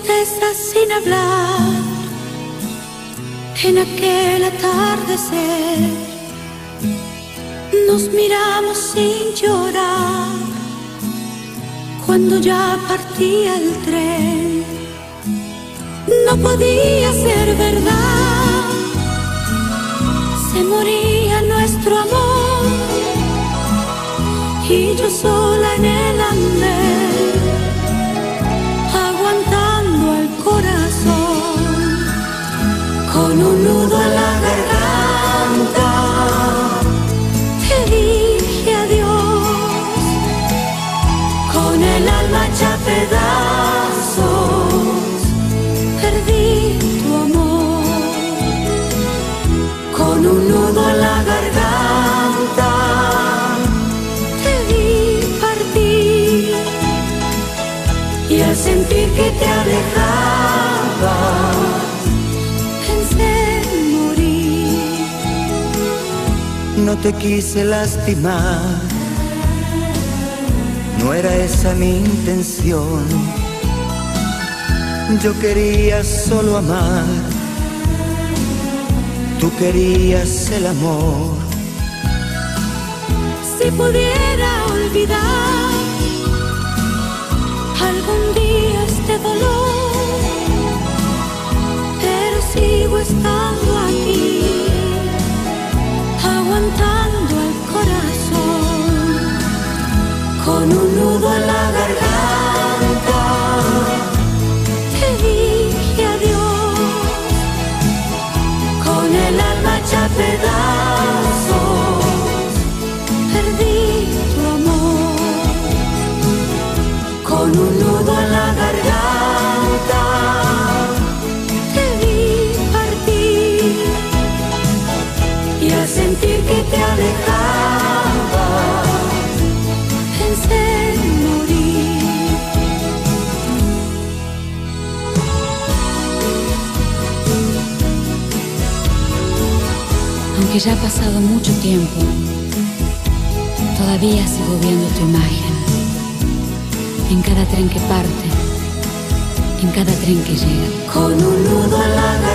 tristeza sin hablar en aquel atardecer. Nos miramos sin llorar cuando ya partía el tren. No podía ser verdad, se moría nuestro amor y yo sola en el andén, aguantando el corazón con un nudo en la garganta. Te dije adiós, con el alma hecha pedazos, perdí tu amor. Con un nudo en la garganta te vi partir, y al sentir que te alejabas pensé en morir. No te quise lastimar, no era esa mi intención. Yo quería solo amar, tú querías el amor. Si pudiera olvidar algún día este dolor, pero sigo estando aquí, aguantando el corazón con un nudo en la garganta. Te dije adiós, con el alma hecha pedazos, perdí tu amor. Con un nudo en la garganta te vi partir, y al sentir que te alejabas pensé en morir. Aunque ya ha pasado mucho tiempo, todavía sigo viendo tu imagen. En cada tren que parte, en cada tren que llega. Con un nudo en la garganta